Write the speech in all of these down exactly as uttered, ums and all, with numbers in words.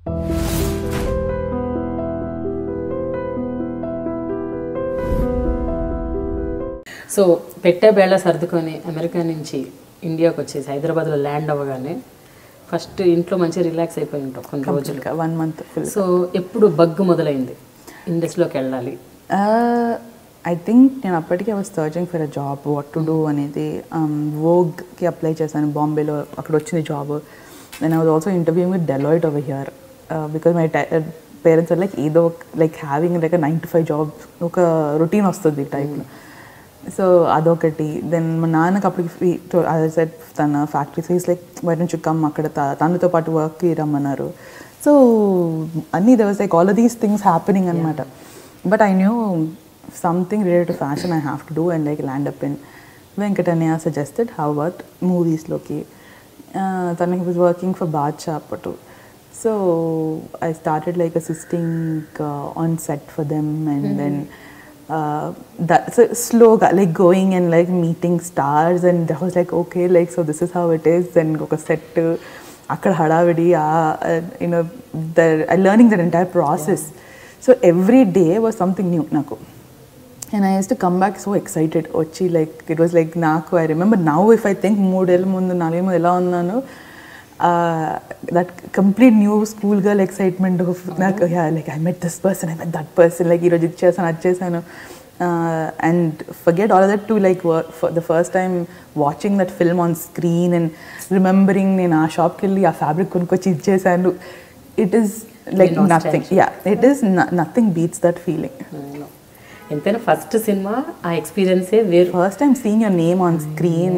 So పెట్టే బేళ సర్దుకొని America నుంచి ఇండియాకి వచ్చేసి హైదరాబాద్లో ల్యాండ్ అవ్వగానే ఫస్ట్ ఇంట్లో మంచిగా రిలాక్స్ అయిపోయి ఉంటాం కొన్ని రోజులు, వన్ మంత్. సో ఎప్పుడు బగ్గు మొదలైంది ఇండస్ట్రీలోకి వెళ్ళాలి? ఐ థింక్ నేను అప్పటికే I was searching for a job, what to do అనేది. వోగ్కి అప్లై చేశాను బాంబేలో, అక్కడ వచ్చింది job. Then I was also interviewing with Deloitte over here because my parents are like ఏదో like having like nine to five job, ఒక routine వస్తుంది టైప్లో. సో అదొకటి. దెన్ మా నాన్నకి అప్పటికి సెట్ తన ఫ్యాక్టరీస్ ఈస్ లైక్ బయట నుంచి కమ్, అక్కడ తనతో పాటు వర్క్కి రమ్మన్నారు. సో అన్నీ they was like all of these things happening అనమాట. But I knew something related to fashion I have to do and like land up in Venkatanya suggested how about movies loki. Uh, then he was working for Badshah Patu. So I started like assisting uh, on set for them and mm-hmm. then uh, that so slow like going and like meeting stars and that was like okay like so this is how it is. Then go set to akkada hadavidi uh, you know the uh, learning that entire process. Yeah. So every day was something new naku. And I used to come back so excited. Ochi, like it was like Naku. I remember now if I think moodel mundu nalemu ela unnanu, that complete new school girl excitement of Naku. Yeah, like I met this person, I met that person. Like iroju ichesanu achesanu, and forget all of that to like for the first time watching that film on screen and remembering in our shop kelli aa fabric konukochi ichesanu. It is like nothing. Yeah, it is no, nothing beats that feeling. Mm. ఎంతైనా first సినిమా ఆ ఎక్స్పీరియన్సే వేరు. First time seeing your name on screen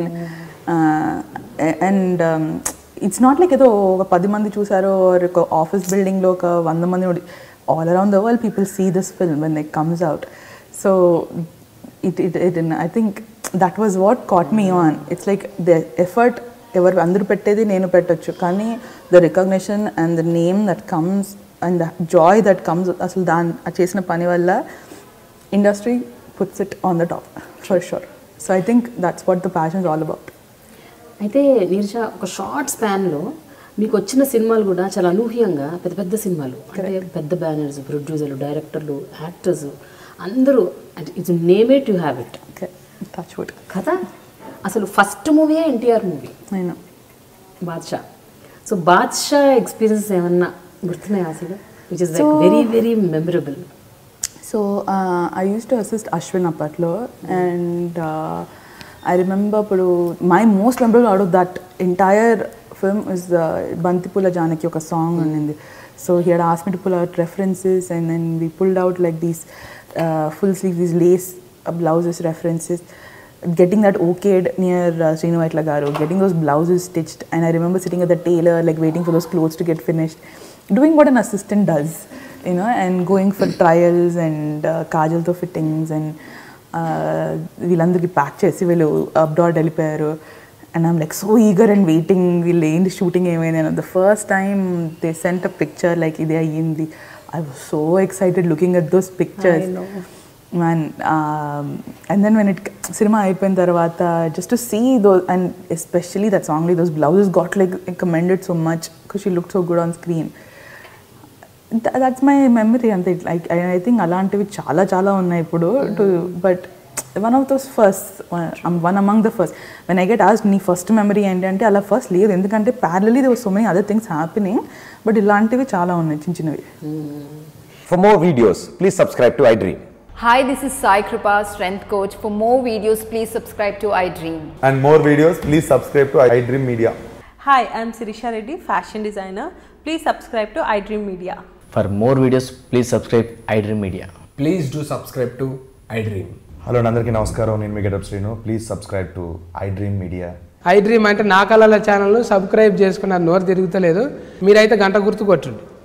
and it's not like ఏదో ఒక పది మంది చూసారో ఒక ఆఫీస్ బిల్డింగ్లో ఒక వంద మంది all around the world people see this film when it comes out. So it it it I think that was what got me on. It's like the effort ఎవరు అందరూ పెట్టేది నేను పెట్టచ్చు, కానీ the recognition and the name that comes and the joy that comes, అసలు దాని చేసిన పని వల్ల industry puts it on the top for sure. So I think that's what the passion is all about. అయితే నీరజ ఒక షార్ట్ స్పాన్లో మీకు వచ్చిన సినిమాలు కూడా చాలా అనూహ్యంగా పెద్ద పెద్ద సినిమాలు, అంటే పెద్ద బ్యానర్స్, ప్రొడ్యూసర్లు, డైరెక్టర్లు, యాక్టర్స్ అందరూ it's name it you have it touch wood కదా. అసలు ఫస్ట్ మూవీ ఎన్టీఆర్ మూవీ అయినా బాద్షా. సో బాద్షా ఎక్స్పీరియన్స్ ఏమన్నా గుర్తున్నాయా అసలు, which is like very very memorable? So uh, I used to assist Ashwin Apatlo and uh, I remember padu, my most memorable out of that entire film is uh, Bantipula Janaki oka song mm. So he had asked me to pull out references and then we pulled out like these uh, full sleeves, these lace uh, blouses references, getting that okayed near uh, Srinu Vaitla garu, getting those blouses stitched, and I remember sitting at the tailor like waiting for those clothes to get finished, doing what an assistant does, you know, and going for trials and uh, kajal to fittings and వీళ్ళందరికీ pack చేసి వీళ్ళు abroad వెళ్ళిపోయారు. And I'm like so eager and waiting, వీళ్ళు ఏంటి shooting ఏమైంది. And the first time they sent a picture like ఇదే అయ్యింది, I was so excited looking at those pictures. I know. Man, um, and then when it cinema అయిపోయిన తర్వాత just to see those, and especially that song, like those blouses got like commended so much because she looked so good on screen. Th- that's my memory. And like I, I think అలాంటివి చాలా చాలా ఉన్నాయి ఇప్పుడు. But one of those first, one, um, one among the first, when I get asked నీ first memory ఏంటి అంటే అలా first లేదు, ఎందుకంటే parallelly there were so many other things happening, but ఇలాంటివి చాలా ఉన్నాయి చిన్న చిన్నవి. For more videos, please subscribe to iDream. Hi, this is Sai Kripa, strength coach. For more videos, please subscribe to iDream. And more videos, please subscribe to iDream Media. Hi, I am Sirisha Reddy, fashion designer. Please subscribe to iDream Media. For more videos, please subscribe iDream Media. Please do subscribe to iDream. Hello, అందరికీ నమస్కారం. నేను మీ Getup Srinu. Please subscribe to iDream Media. iDream అంటే నా కళల ఛానల్ను subscribe చేసుకున్న నోరు తిరుగుతలేదు, మీరైతే గంట గుర్తు కొట్టండి.